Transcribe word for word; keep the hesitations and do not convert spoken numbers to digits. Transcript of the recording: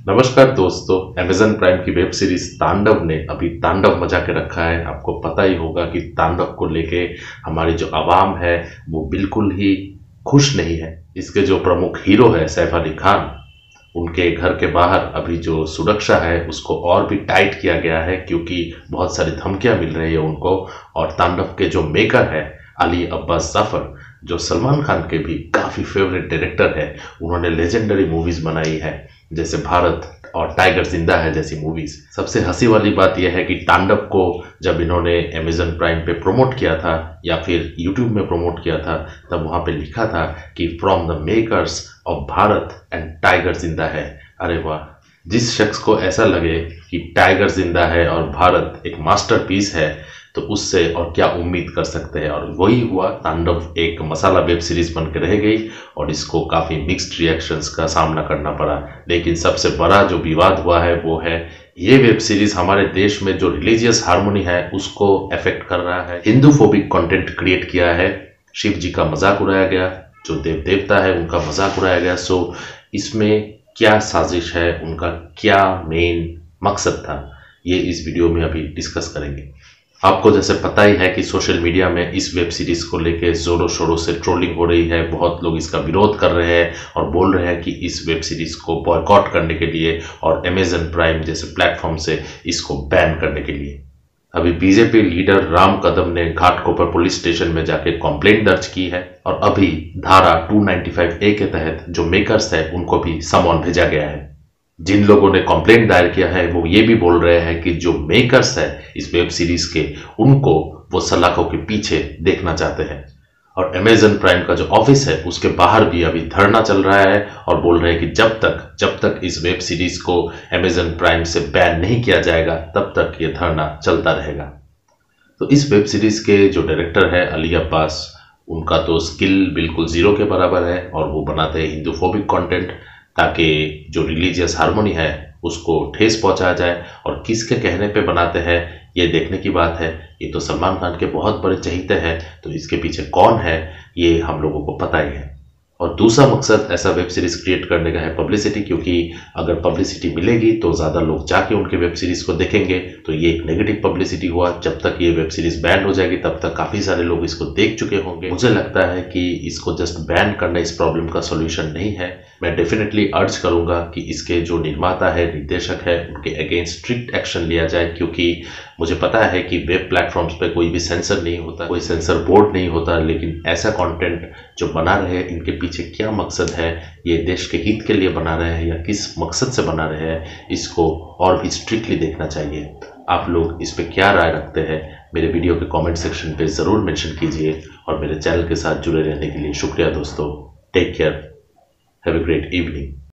नमस्कार दोस्तों, Amazon Prime की वेब सीरीज तांडव ने अभी तांडव मचा के रखा है। आपको पता ही होगा कि तांडव को लेके हमारी जो आवाम है वो बिल्कुल ही खुश नहीं है। इसके जो प्रमुख हीरो है सैफ अली खान, उनके घर के बाहर अभी जो सुरक्षा है उसको और भी टाइट किया गया है क्योंकि बहुत सारी धमकियां मिल रही है उनको। और तांडव के जो मेकर है अली अब्बास जाफर, जो सलमान खान के भी काफ़ी फेवरेट डायरेक्टर है, उन्होंने लेजेंडरी मूवीज़ बनाई है जैसे भारत और टाइगर जिंदा है जैसी मूवीज़। सबसे हंसी वाली बात यह है कि तांडव को जब इन्होंने अमेजन प्राइम पे प्रमोट किया था या फिर यूट्यूब में प्रमोट किया था, तब वहाँ पे लिखा था कि from the makers of Bharat and Tiger Zinda Hai. अरे वाह! जिस शख्स को ऐसा लगे कि टाइगर जिंदा है और भारत एक मास्टरपीस है, तो उससे और क्या उम्मीद कर सकते हैं। और वही हुआ, तांडव एक मसाला वेब सीरीज बन के रह गई और इसको काफ़ी मिक्स्ड रिएक्शंस का सामना करना पड़ा। लेकिन सबसे बड़ा जो विवाद हुआ है वो है ये वेब सीरीज हमारे देश में जो रिलीजियस हार्मोनी है उसको अफेक्ट कर रहा है। हिंदू फोबिक कंटेंट क्रिएट किया है, शिव जी का मजाक उड़ाया गया, जो देव देवता है उनका मजाक उड़ाया गया। सो इसमें क्या साजिश है, उनका क्या मेन मकसद था, ये इस वीडियो में अभी डिस्कस करेंगे। आपको जैसे पता ही है कि सोशल मीडिया में इस वेब सीरीज को लेके जोरों शोरों से ट्रोलिंग हो रही है। बहुत लोग इसका विरोध कर रहे हैं और बोल रहे हैं कि इस वेब सीरीज को बॉयकॉट करने के लिए और अमेजन प्राइम जैसे प्लेटफॉर्म से इसको बैन करने के लिए। अभी बीजेपी लीडर राम कदम ने घाटकोपर पुलिस स्टेशन में जाके कंप्लेंट दर्ज की है और अभी धारा दो सौ पचानवे ए के तहत जो मेकर्स है उनको भी समन भेजा गया है। जिन लोगों ने कंप्लेंट दायर किया है वो ये भी बोल रहे हैं कि जो मेकर्स है इस वेब सीरीज के, उनको वो सलाखों के पीछे देखना चाहते हैं। और अमेजन प्राइम का जो ऑफिस है उसके बाहर भी अभी धरना चल रहा है और बोल रहे हैं कि जब तक जब तक इस वेब सीरीज को अमेजन प्राइम से बैन नहीं किया जाएगा तब तक ये धरना चलता रहेगा। तो इस वेब सीरीज के जो डायरेक्टर है अली अब्बास, उनका तो स्किल बिल्कुल जीरो के बराबर है और वो बनाते हैं हिंदू फोबिक कॉन्टेंट ताकि जो रिलीजियस हार्मोनी है उसको ठेस पहुंचाया जाए। और किसके कहने पे बनाते हैं ये देखने की बात है। ये तो सलमान खान के बहुत बड़े चहीते हैं, तो इसके पीछे कौन है ये हम लोगों को पता ही है। और दूसरा मकसद ऐसा वेब सीरीज क्रिएट करने का है पब्लिसिटी, क्योंकि अगर पब्लिसिटी मिलेगी तो ज़्यादा लोग जाके उनके वेब सीरीज को देखेंगे। तो ये एक नेगेटिव पब्लिसिटी हुआ। जब तक ये वेब सीरीज बैन हो जाएगी तब तक काफ़ी सारे लोग इसको देख चुके होंगे। मुझे लगता है कि इसको जस्ट बैन करना इस प्रॉब्लम का सोल्यूशन नहीं है। मैं डेफिनेटली अर्ज करूंगा कि इसके जो निर्माता है, निर्देशक है, उनके अगेंस्ट स्ट्रिक्ट एक्शन लिया जाए, क्योंकि मुझे पता है कि वेब प्लेटफॉर्म्स पे कोई भी सेंसर नहीं होता, कोई सेंसर बोर्ड नहीं होता। लेकिन ऐसा कंटेंट जो बना रहे हैं, इनके पीछे क्या मकसद है, ये देश के हित के लिए बना रहे हैं या किस मकसद से बना रहे हैं, इसको और भी स्ट्रिक्टली देखना चाहिए। आप लोग इस पर क्या राय रखते हैं, मेरे वीडियो के कमेंट सेक्शन पे ज़रूर मेंशन कीजिए। और मेरे चैनल के साथ जुड़े रहने के लिए शुक्रिया दोस्तों। Take care, have a great evening.